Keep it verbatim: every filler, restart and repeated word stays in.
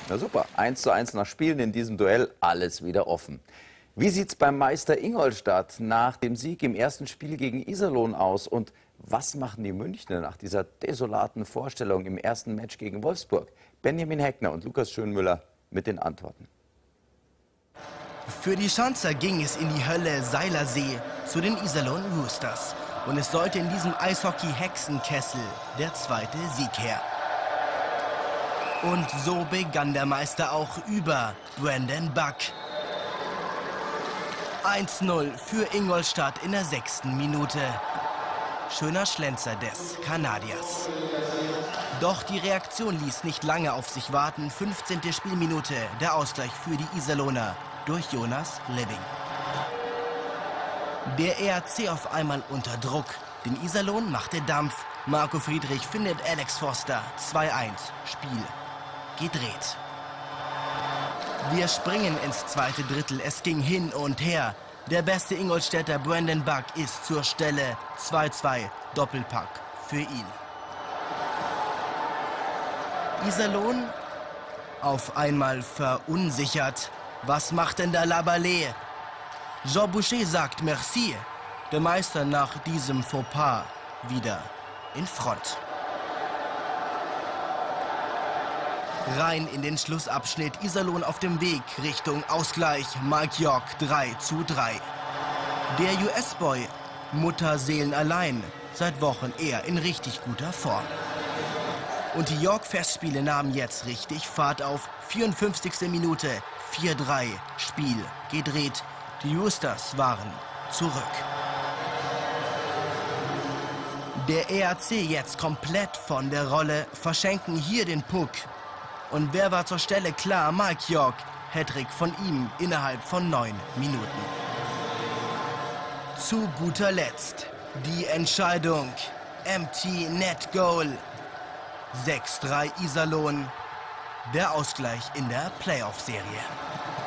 Na super, eins zu eins nach Spielen in diesem Duell, alles wieder offen. Wie sieht's beim Meister Ingolstadt nach dem Sieg im ersten Spiel gegen Iserlohn aus? Und was machen die Münchner nach dieser desolaten Vorstellung im ersten Match gegen Wolfsburg? Benjamin Heckner und Lukas Schönmüller mit den Antworten. Für die Schanzer ging es in die Hölle Seilersee zu den Iserlohn Roosters. Und es sollte in diesem Eishockey-Hexenkessel der zweite Sieg her. Und so begann der Meister auch über Brandon Buck. eins null für Ingolstadt in der sechsten Minute. Schöner Schlenzer des Kanadiers. Doch die Reaktion ließ nicht lange auf sich warten. fünfzehnte Spielminute, der Ausgleich für die Iserlohner durch Jonas Living. Der E R C auf einmal unter Druck. Den Iserlohn machte Dampf. Marco Friedrich findet Alex Foster. zwei eins. Spiel gedreht. Wir springen ins zweite Drittel. Es ging hin und her. Der beste Ingolstädter Brandon Buck ist zur Stelle. zwei zwei. Doppelpack für ihn. Iserlohn auf einmal verunsichert. Was macht denn da Labalé? Jean Boucher sagt Merci. Der Meister nach diesem Fauxpas wieder in Front. Rein in den Schlussabschnitt. Iserlohn auf dem Weg Richtung Ausgleich. Mike York drei zu drei. Der U S-Boy, Mutterseelen allein, seit Wochen eher in richtig guter Form. Und die York-Festspiele nahmen jetzt richtig Fahrt auf. vierundfünfzigste Minute, vier drei. Spiel gedreht. Die Roosters waren zurück. Der E R C jetzt komplett von der Rolle, verschenken hier den Puck. Und wer war zur Stelle? Klar, Mike York. Hattrick von ihm innerhalb von neun Minuten. Zu guter Letzt die Entscheidung. Empty Net Goal. sechs drei Iserlohn. Der Ausgleich in der Playoff-Serie.